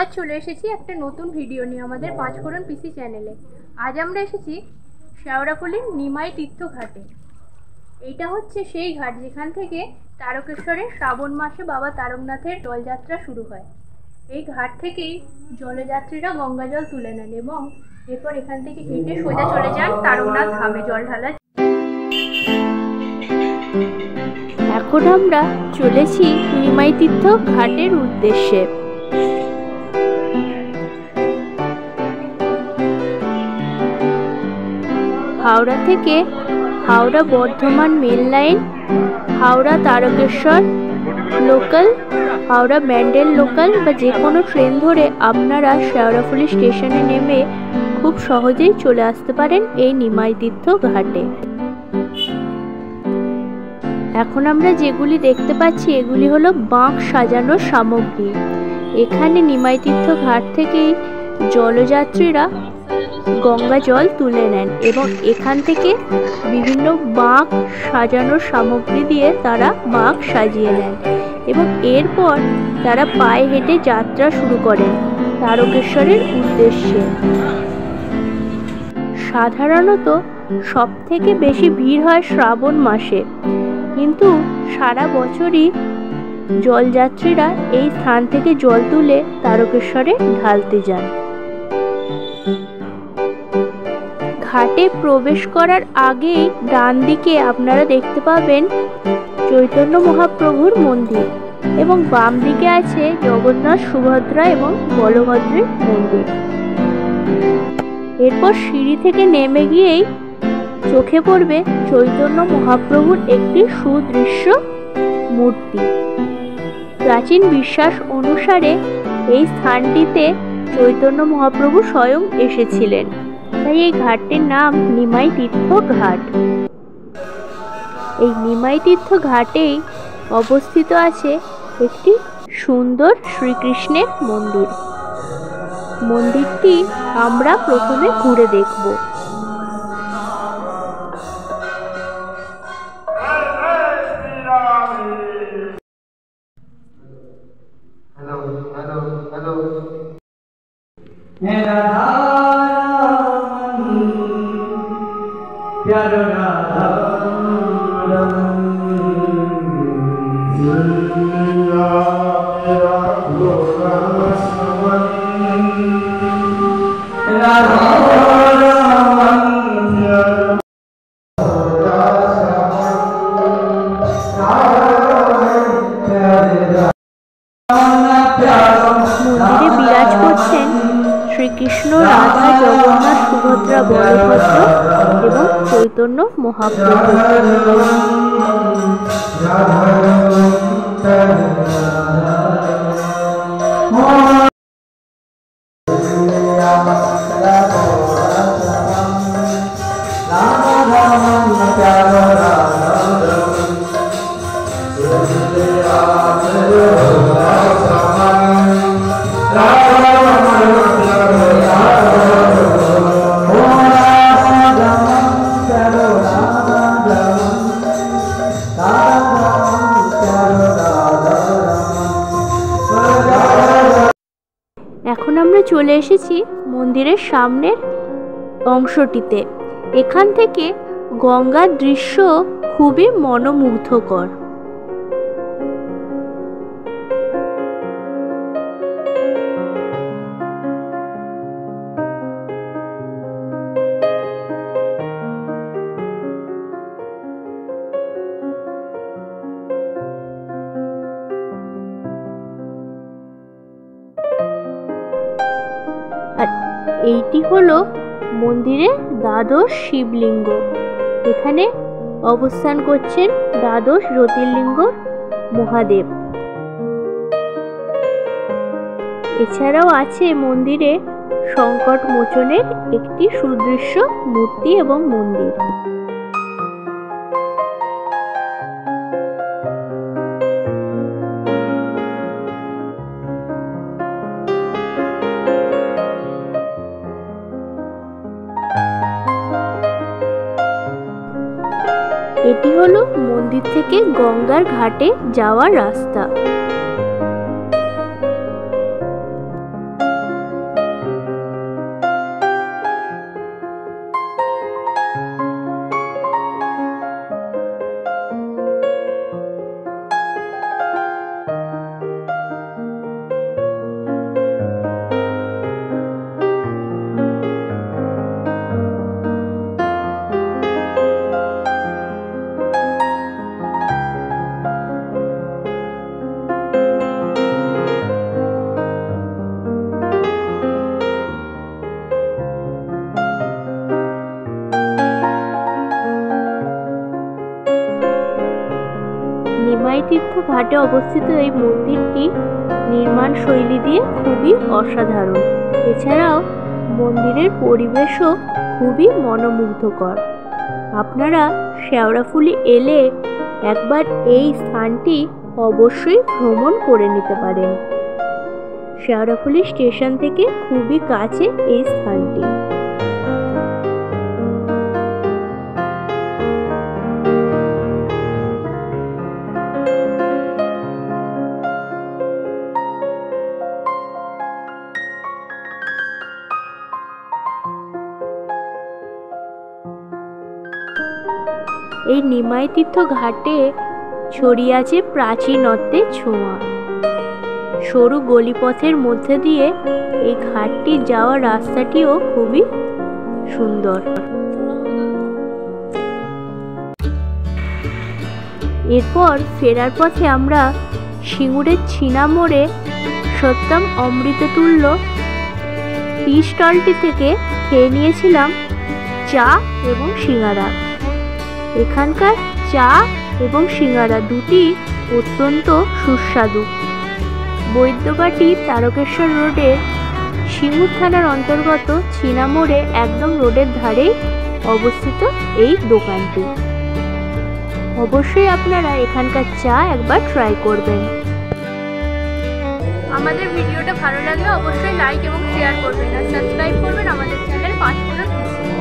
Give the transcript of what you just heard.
আবার চলে এসেছি একটা নতুন ভিডিও নিয়ে আমাদের পাঁচফোড়ন পিসি চ্যানেলে। আজ আমরা এসেছি শেওড়াফুলির নিমাই তীর্থ ঘাটে। এইটা হচ্ছে সেই ঘাট যেখান থেকে তারকেশ্বরে শ্রাবণ মাসে বাবা তারকনাথের জলযাত্রা শুরু হয়। এই ঘাট থেকেই জলযাত্রীরা গঙ্গা জল তুলে নেন এবং এরপর এখান থেকে হেঁটে সোজা চলে যান তারকনাথ ধামে জল ঢালা। এখন আমরা চলেছি নিমাই তীর্থ ঘাটের উদ্দেশ্যে। হাওড়া থেকে Howrah Bardhaman mail line, Howrah Tarakeswar local, Howrah Bandel local বা যে কোনো ট্রেন ধরে আপনারা শেওড়াফুলি স্টেশনে নেমে খুব সহজেই চলে আসতে পারেন এই নিমাই তীর্থ ঘাটে। এখন আমরা যেগুলি দেখতে পাচ্ছি এগুলি হলো বাঁক সাজানোর সামগ্রী। এখানে নিমাই তীর্থ ঘাট থেকেই জলযাত্রীরা গঙ্গা জল তুলে নেন এবং এখান থেকে বিভিন্ন বাঁক সাজানোর সামগ্রী দিয়ে তারা বাঁক সাজিয়ে নেন এবং এরপর তারা পায়ে হেঁটে যাত্রা শুরু করেন তারকেশ্বরের উদ্দেশ্যে। সাধারণত সব থেকে বেশি ভিড় হয় শ্রাবণ মাসে, কিন্তু সারা বছরই জলযাত্রীরা এই স্থান থেকে জল তুলে তারকেশ্বরে ঢালতে যান। ঘাটে প্রবেশ করার আগেই ডান দিকে আপনারা দেখতে পাবেন চৈতন্য মহাপ্রভুর মন্দির এবং বাম দিকে আছে জগন্নাথ, সুভদ্রা এবং বলভদ্রের মন্দির। এরপর সিঁড়ি থেকে নেমে গিয়েই চোখে পড়বে চৈতন্য মহাপ্রভুর একটি সুদৃশ্য মূর্তি। প্রাচীন বিশ্বাস অনুসারে এই স্থানটিতে চৈতন্য মহাপ্রভু স্বয়ং এসেছিলেন, তাই এই ঘাটটির নাম নিমাই তীর্থ ঘাট। এই নিমাই তীর্থ ঘাটেই অবস্থিত আছে একটি সুন্দর শ্রীকৃষ্ণের মন্দির। মন্দিরটি আমরা প্রথমে ঘুরে দেখব। মন্দিরে বিরাজ করছেন শ্রীকৃষ্ণ, রাধা, জগন্নাথ, সুভদ্রা, বলভদ্র এবং চৈতন্য মহাপ্রভু। এখন আমরা চলে এসেছি মন্দিরের সামনের অংশটিতে। এখান থেকে গঙ্গার দৃশ্য খুবই মনোমুগ্ধকর। আর এইটি হলো মন্দিরের দ্বাদশ শিবলিঙ্গ। এখানে অবস্থান করছেন দ্বাদশ জ্যোতির্লিঙ্গ মহাদেব। এছাড়াও আছে মন্দিরে সংকট মোচনের একটি সুদৃশ্য মূর্তি এবং মন্দির। এটি হলো মন্দির থেকে গঙ্গার ঘাটে যাওয়ার রাস্তা। তীর্থ ঘাটে অবস্থিত এই মন্দিরটি নির্মাণ শৈলী দিয়ে খুবই অসাধারণ। এছাড়াও মন্দিরের পরিবেশও খুবই মনোমুগ্ধকর। আপনারা শেওড়াফুলি এলে একবার এই স্থানটি অবশ্যই ভ্রমণ করে নিতে পারেন। শেওড়াফুলি স্টেশন থেকে খুবই কাছে এই স্থানটি। এই নিমাই তীর্থ ঘাটে ছড়িয়ে আছে প্রাচীনত্বের ছোঁয়া। সরু গলিপথের মধ্যে দিয়ে এই ঘাটটি যাওয়ার রাস্তাটিও খুবই সুন্দর। এরপর ফেরার পথে আমরা সিঙ্গুরের ছিনা মোড়ে সত্যম অমৃততুল্য টি স্টলটি থেকে খেয়ে নিয়েছিলাম চা এবং সিঙ্গারা। এখানকার চা এবং সিঙ্গারা দুটি অত্যন্ত সুস্বাদু। বৈদ্যবাটি তারকেশ্বর রোডের সিঙ্গুর থানার অন্তর্গত ছিনা মোড়ে একদম রোডের ধারেই অবস্থিত এই দোকানটি। অবশ্যই আপনারা এখানকার চা একবার ট্রাই করবেন। আমাদের ভিডিওটা ভালো লাগলে অবশ্যই লাইক এবং শেয়ার করবেন আর সাবস্ক্রাইব করবেন আমাদের চ্যানেল 5 ফুট।